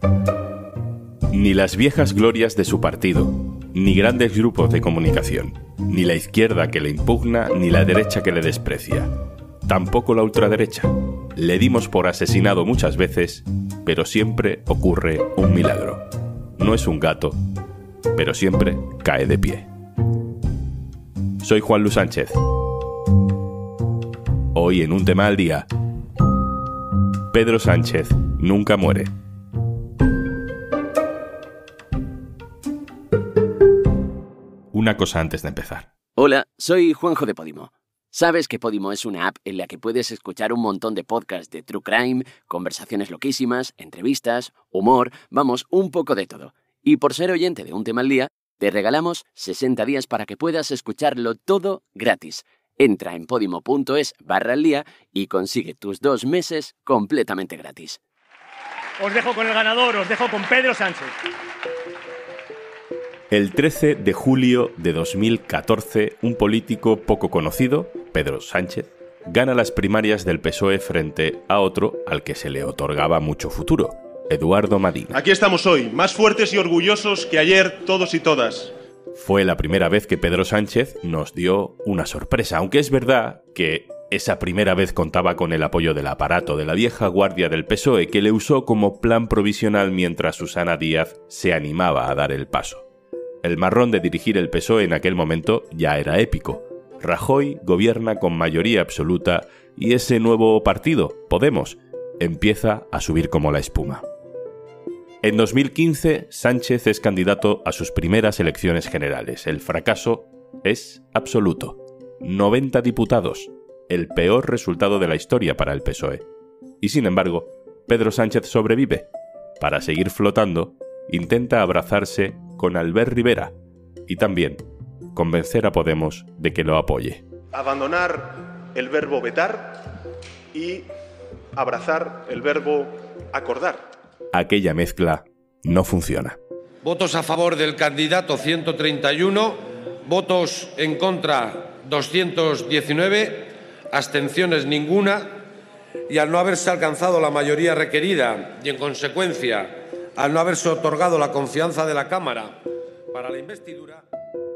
Ni las viejas glorias de su partido, ni grandes grupos de comunicación, ni la izquierda que le impugna, ni la derecha que le desprecia. Tampoco la ultraderecha. Le dimos por asesinado muchas veces, pero siempre ocurre un milagro. No es un gato, pero siempre cae de pie. Soy Juan Luis Sánchez. Hoy en Un Tema al Día, Pedro Sánchez nunca muere. Una cosa antes de empezar. Hola, soy Juanjo de Podimo. ¿Sabes que Podimo es una app en la que puedes escuchar un montón de podcasts de true crime, conversaciones loquísimas, entrevistas, humor, vamos, un poco de todo? Y por ser oyente de Un Tema al Día, te regalamos 60 días para que puedas escucharlo todo gratis. Entra en podimo.es/aldía y consigue tus 2 meses completamente gratis. Os dejo con el ganador, os dejo con Pedro Sánchez. El 13 de julio de 2014, un político poco conocido, Pedro Sánchez, gana las primarias del PSOE frente a otro al que se le otorgaba mucho futuro, Eduardo Madina. Aquí estamos hoy, más fuertes y orgullosos que ayer todos y todas. Fue la primera vez que Pedro Sánchez nos dio una sorpresa, aunque es verdad que esa primera vez contaba con el apoyo del aparato de la vieja guardia del PSOE, que le usó como plan provisional mientras Susana Díaz se animaba a dar el paso. El marrón de dirigir el PSOE en aquel momento ya era épico. Rajoy gobierna con mayoría absoluta y ese nuevo partido, Podemos, empieza a subir como la espuma. En 2015, Sánchez es candidato a sus primeras elecciones generales. El fracaso es absoluto. 90 diputados, el peor resultado de la historia para el PSOE. Y sin embargo, Pedro Sánchez sobrevive. Para seguir flotando, intenta abrazarse con Albert Rivera y también convencer a Podemos de que lo apoye. Abandonar el verbo vetar y abrazar el verbo acordar. Aquella mezcla no funciona. Votos a favor del candidato 131, votos en contra 219, abstenciones ninguna, y al no haberse alcanzado la mayoría requerida y en consecuencia al no haberse otorgado la confianza de la Cámara para la investidura.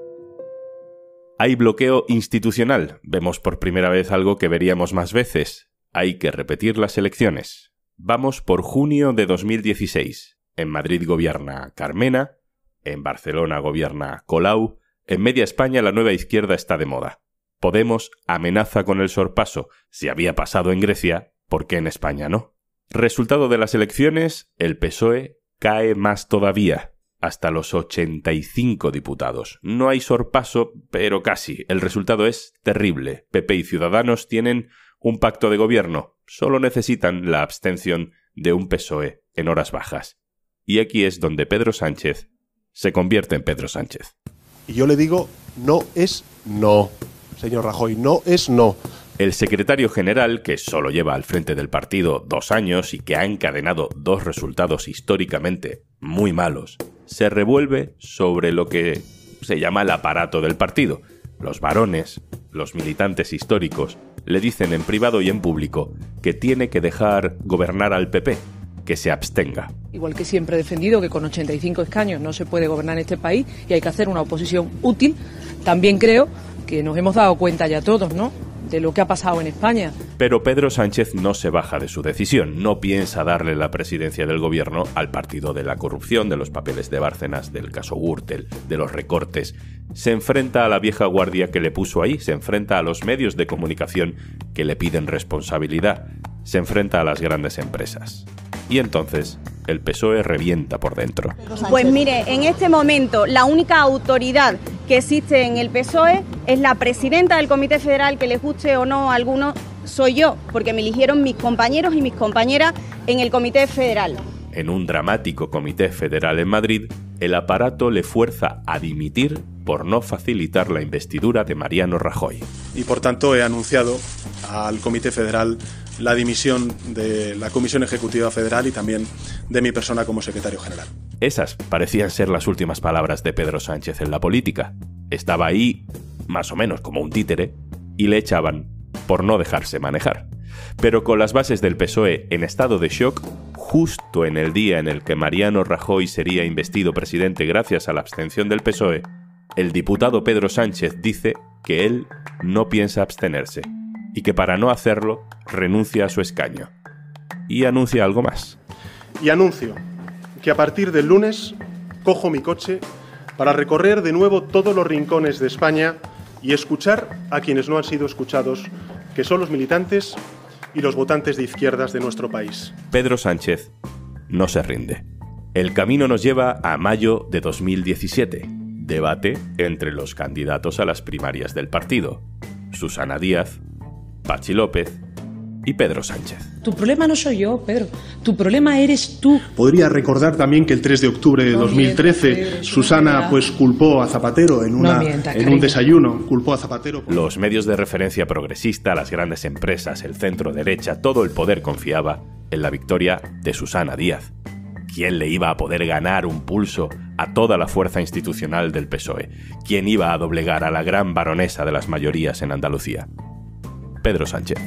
Hay bloqueo institucional. Vemos por primera vez algo que veríamos más veces. Hay que repetir las elecciones. Vamos por junio de 2016. En Madrid gobierna Carmena, en Barcelona gobierna Colau, en media España la nueva izquierda está de moda. Podemos amenaza con el sorpaso. Si había pasado en Grecia, ¿por qué en España no? Resultado de las elecciones, el PSOE cae más todavía, hasta los 85 diputados. No hay sorpaso, pero casi. El resultado es terrible. PP y Ciudadanos tienen un pacto de gobierno. Solo necesitan la abstención de un PSOE en horas bajas. Y aquí es donde Pedro Sánchez se convierte en Pedro Sánchez. Y yo le digo, no es no. Señor Rajoy, no es no. El secretario general, que solo lleva al frente del partido 2 años y que ha encadenado 2 resultados históricamente muy malos, se revuelve sobre lo que se llama el aparato del partido. Los varones, los militantes históricos, le dicen en privado y en público que tiene que dejar gobernar al PP, que se abstenga. Igual que siempre he defendido que con 85 escaños no se puede gobernar este país y hay que hacer una oposición útil, también creo que nos hemos dado cuenta ya todos, ¿no?, de lo que ha pasado en España. Pero Pedro Sánchez no se baja de su decisión, no piensa darle la presidencia del gobierno al partido de la corrupción, de los papeles de Bárcenas, del caso Gürtel, de los recortes. Se enfrenta a la vieja guardia que le puso ahí, se enfrenta a los medios de comunicación que le piden responsabilidad, se enfrenta a las grandes empresas. Y entonces el PSOE revienta por dentro. Pues mire, en este momento la única autoridad que existe en el PSOE es la presidenta del Comité Federal, que les guste o no a algunos, soy yo, porque me eligieron mis compañeros y mis compañeras en el Comité Federal. En un dramático Comité Federal en Madrid, el aparato le fuerza a dimitir por no facilitar la investidura de Mariano Rajoy. Y por tanto he anunciado al Comité Federal la dimisión de la Comisión Ejecutiva Federal y también de mi persona como secretario general. Esas parecían ser las últimas palabras de Pedro Sánchez en la política. Estaba ahí, más o menos como un títere, y le echaban por no dejarse manejar. Pero con las bases del PSOE en estado de shock, justo en el día en el que Mariano Rajoy sería investido presidente gracias a la abstención del PSOE, el diputado Pedro Sánchez dice que él no piensa abstenerse y que para no hacerlo renuncia a su escaño. Y anuncia algo más. Y anuncio que a partir del lunes cojo mi coche para recorrer de nuevo todos los rincones de España y escuchar a quienes no han sido escuchados, que son los militantes y los votantes de izquierdas de nuestro país. Pedro Sánchez no se rinde. El camino nos lleva a mayo de 2017. Debate entre los candidatos a las primarias del partido: Susana Díaz, Patxi López y Pedro Sánchez. Tu problema no soy yo, Pedro. Tu problema eres tú. Podría recordar también que el 3 de octubre de 2013 Pedro, Susana culpó a Zapatero en un desayuno. Culpó a Zapatero. Los medios de referencia progresista, las grandes empresas, el centro derecha, todo el poder confiaba en la victoria de Susana Díaz. ¿Quién le iba a poder ganar un pulso a toda la fuerza institucional del PSOE? ¿Quién iba a doblegar a la gran baronesa de las mayorías en Andalucía? Pedro Sánchez.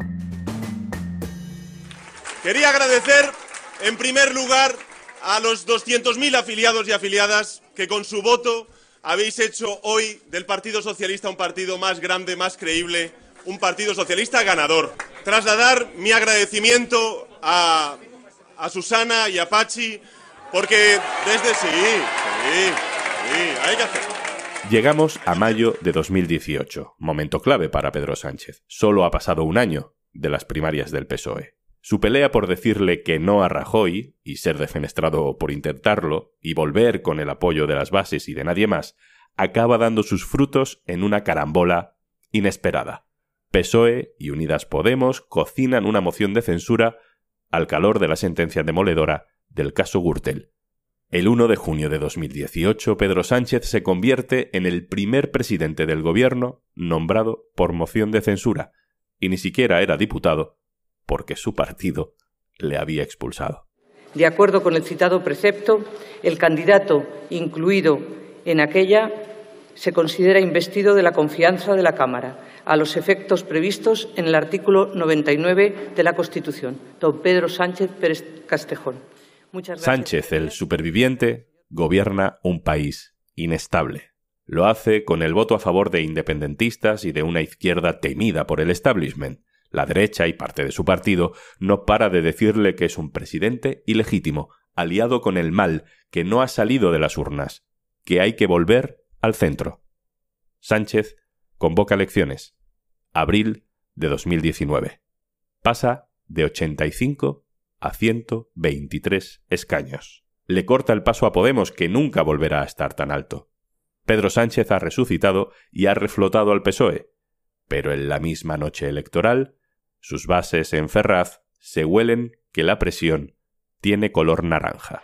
Quería agradecer, en primer lugar, a los 200.000 afiliados y afiliadas que con su voto habéis hecho hoy del Partido Socialista un partido más grande, más creíble, un Partido Socialista ganador. Trasladar mi agradecimiento a Susana y a Patxi, porque desde hay que hacerlo. Llegamos a mayo de 2018, momento clave para Pedro Sánchez. Solo ha pasado un año de las primarias del PSOE. Su pelea por decirle que no a Rajoy y ser defenestrado por intentarlo y volver con el apoyo de las bases y de nadie más, acaba dando sus frutos en una carambola inesperada. PSOE y Unidas Podemos cocinan una moción de censura al calor de la sentencia demoledora del caso Gürtel. El 1 de junio de 2018, Pedro Sánchez se convierte en el primer presidente del gobierno nombrado por moción de censura, y ni siquiera era diputado, porque su partido le había expulsado. De acuerdo con el citado precepto, el candidato incluido en aquella se considera investido de la confianza de la Cámara, a los efectos previstos en el artículo 99 de la Constitución. Don Pedro Sánchez Pérez Castejón. Muchas gracias. Sánchez, el superviviente, gobierna un país inestable. Lo hace con el voto a favor de independentistas y de una izquierda temida por el establishment. La derecha y parte de su partido no para de decirle que es un presidente ilegítimo, aliado con el mal, que no ha salido de las urnas, que hay que volver al centro. Sánchez convoca elecciones. Abril de 2019. Pasa de 85 a 123 escaños. Le corta el paso a Podemos, que nunca volverá a estar tan alto. Pedro Sánchez ha resucitado y ha reflotado al PSOE, pero en la misma noche electoral, sus bases en Ferraz se huelen que la presión tiene color naranja.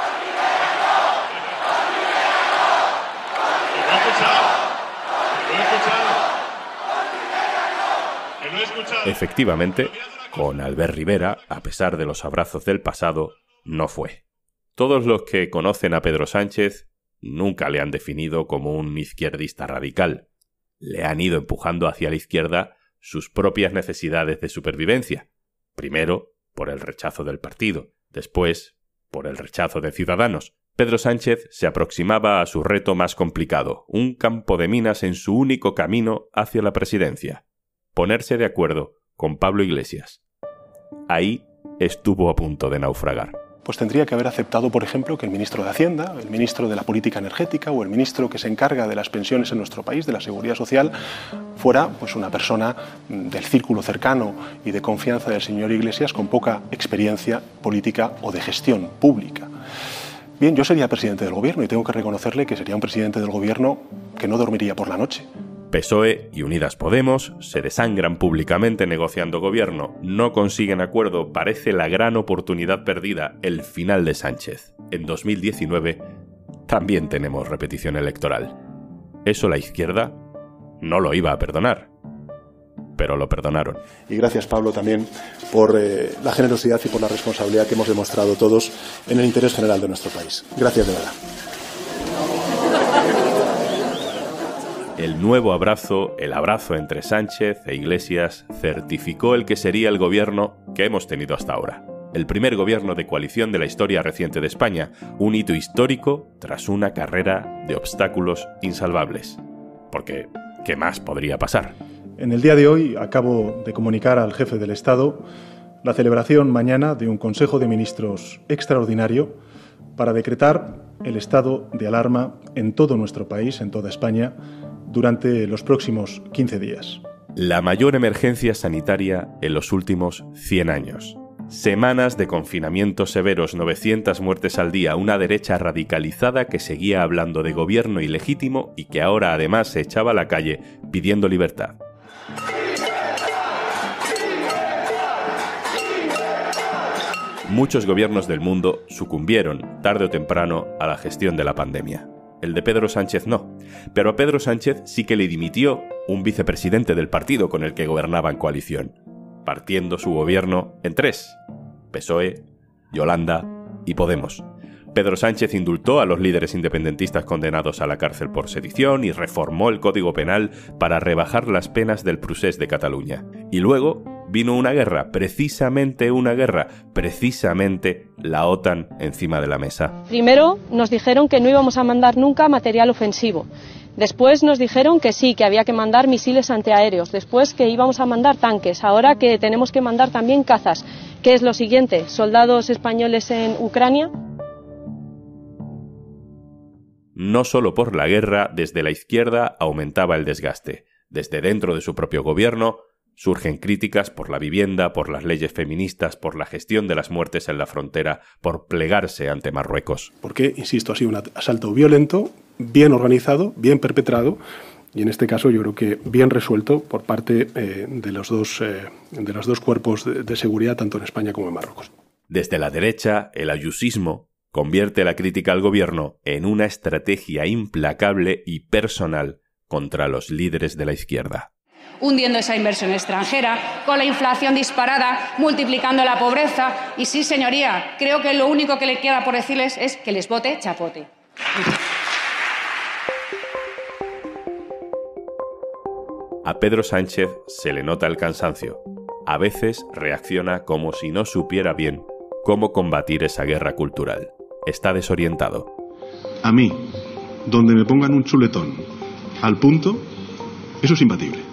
Efectivamente, con Albert Rivera, a pesar de los abrazos del pasado, no fue. Todos los que conocen a Pedro Sánchez nunca le han definido como un izquierdista radical. Le han ido empujando hacia la izquierda sus propias necesidades de supervivencia. Primero, por el rechazo del partido. Después, por el rechazo de Ciudadanos. Pedro Sánchez se aproximaba a su reto más complicado, un campo de minas en su único camino hacia la presidencia: ponerse de acuerdo con Pablo Iglesias. Ahí estuvo a punto de naufragar. Pues tendría que haber aceptado, por ejemplo, que el ministro de Hacienda, el ministro de la Política Energética o el ministro que se encarga de las pensiones en nuestro país, de la Seguridad Social, fuera pues una persona del círculo cercano y de confianza del señor Iglesias con poca experiencia política o de gestión pública. Bien, yo sería presidente del gobierno y tengo que reconocerle que sería un presidente del gobierno que no dormiría por la noche. PSOE y Unidas Podemos se desangran públicamente negociando gobierno, no consiguen acuerdo, parece la gran oportunidad perdida, el final de Sánchez. En 2019 también tenemos repetición electoral. Eso la izquierda no lo iba a perdonar, pero lo perdonaron. Y gracias, Pablo, también por la generosidad y por la responsabilidad que hemos demostrado todos en el interés general de nuestro país. Gracias de verdad. El nuevo abrazo, el abrazo entre Sánchez e Iglesias, certificó el que sería el gobierno que hemos tenido hasta ahora. el primer gobierno de coalición de la historia reciente de España, un hito histórico tras una carrera de obstáculos insalvables. Porque, ¿qué más podría pasar? En el día de hoy acabo de comunicar al jefe del Estado la celebración mañana de un Consejo de Ministros extraordinario para decretar el estado de alarma en todo nuestro país, en toda España, durante los próximos 15 días. La mayor emergencia sanitaria en los últimos 100 años. Semanas de confinamientos severos, 900 muertes al día, una derecha radicalizada que seguía hablando de gobierno ilegítimo y que ahora además se echaba a la calle pidiendo libertad. Muchos gobiernos del mundo sucumbieron, tarde o temprano, a la gestión de la pandemia. El de Pedro Sánchez no. Pero a Pedro Sánchez sí que le dimitió un vicepresidente del partido con el que gobernaba en coalición, partiendo su gobierno en tres: PSOE, Yolanda y Podemos. Pedro Sánchez indultó a los líderes independentistas condenados a la cárcel por sedición y reformó el Código Penal para rebajar las penas del procés de Cataluña. Y luego vino una guerra, precisamente la OTAN encima de la mesa. Primero nos dijeron que no íbamos a mandar nunca material ofensivo. Después nos dijeron que sí, que había que mandar misiles antiaéreos. Después que íbamos a mandar tanques. Ahora que tenemos que mandar también cazas. ¿Qué es lo siguiente? ¿Soldados españoles en Ucrania? No solo por la guerra, desde la izquierda aumentaba el desgaste. Desde dentro de su propio gobierno surgen críticas por la vivienda, por las leyes feministas, por la gestión de las muertes en la frontera, por plegarse ante Marruecos. Porque, insisto, ha sido un asalto violento, bien organizado, bien perpetrado, y en este caso yo creo que bien resuelto por parte de los dos cuerpos de seguridad, tanto en España como en Marruecos. Desde la derecha, el ayusismo convierte la crítica al gobierno en una estrategia implacable y personal contra los líderes de la izquierda. Hundiendo esa inversión extranjera, con la inflación disparada, multiplicando la pobreza. Y sí, señoría, creo que lo único que le queda por decirles es que les vote chapote. A Pedro Sánchez se le nota el cansancio. A veces reacciona como si no supiera bien cómo combatir esa guerra cultural. Está desorientado. A mí, donde me pongan un chuletón al punto, eso es imbatible.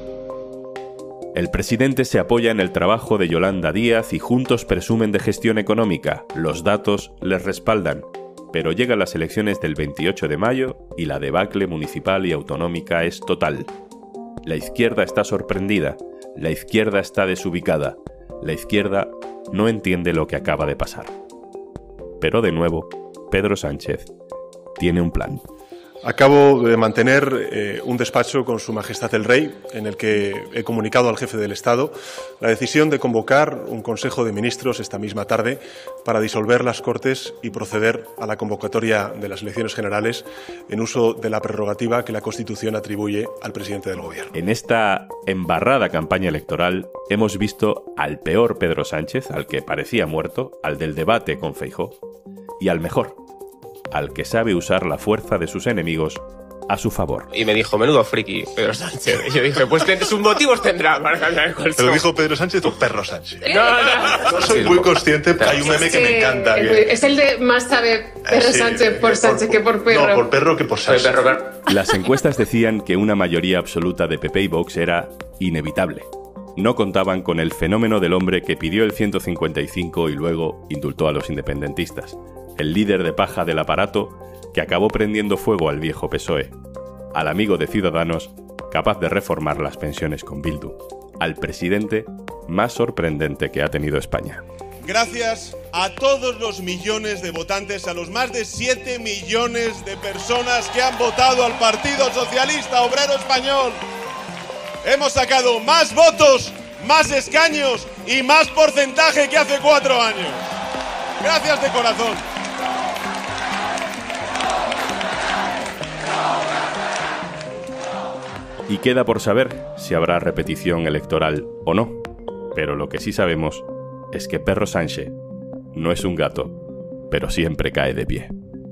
El presidente se apoya en el trabajo de Yolanda Díaz y juntos presumen de gestión económica. Los datos les respaldan. Pero llegan las elecciones del 28 de mayo y la debacle municipal y autonómica es total. La izquierda está sorprendida. La izquierda está desubicada. La izquierda no entiende lo que acaba de pasar. Pero de nuevo, Pedro Sánchez tiene un plan. Acabo de mantener un despacho con Su Majestad el Rey, en el que he comunicado al jefe del Estado la decisión de convocar un Consejo de Ministros esta misma tarde para disolver las Cortes y proceder a la convocatoria de las elecciones generales en uso de la prerrogativa que la Constitución atribuye al presidente del Gobierno. En esta embarrada campaña electoral hemos visto al peor Pedro Sánchez, al que parecía muerto, al del debate con Feijóo, y al mejor, al que sabe usar la fuerza de sus enemigos a su favor. Y me dijo, menudo friki, Pedro Sánchez. Y yo dije, pues sus motivos tendrá para cambiar el colchón. ¿Pero dijo Pedro Sánchez o Perro Sánchez? No. Yo soy muy consciente, hay un meme que me encanta. Es el de más sabe Pedro Sánchez por Sánchez que por Perro. No, por Perro que por Sánchez. Las encuestas decían que una mayoría absoluta de PP y Vox era inevitable. No contaban con el fenómeno del hombre que pidió el 155 y luego indultó a los independentistas. El líder de paja del aparato que acabó prendiendo fuego al viejo PSOE, al amigo de Ciudadanos capaz de reformar las pensiones con Bildu, al presidente más sorprendente que ha tenido España. Gracias a todos los millones de votantes, a los más de 7 millones de personas que han votado al Partido Socialista Obrero Español. Hemos sacado más votos, más escaños y más porcentaje que hace 4 años. Gracias de corazón. Y queda por saber si habrá repetición electoral o no. Pero lo que sí sabemos es que Perro Sánchez no es un gato, pero siempre cae de pie.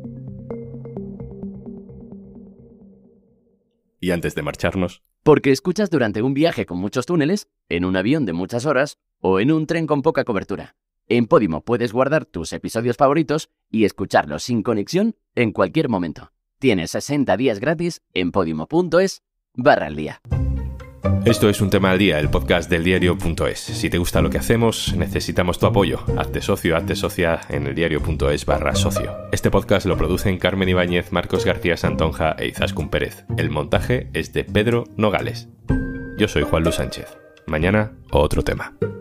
Y antes de marcharnos... Porque escuchas durante un viaje con muchos túneles, en un avión de muchas horas o en un tren con poca cobertura. En Podimo puedes guardar tus episodios favoritos y escucharlos sin conexión en cualquier momento. Tienes 60 días gratis en podimo.es/aldía. Esto es Un Tema al Día, el podcast del diario.es. Si te gusta lo que hacemos, necesitamos tu apoyo. Hazte socio, hazte socia en eldiario.es/socio. Este podcast lo producen Carmen Ibáñez, Marcos García Santonja e Izaskun Pérez. El montaje es de Pedro Nogales. Yo soy Juan Luis Sánchez. Mañana, otro tema.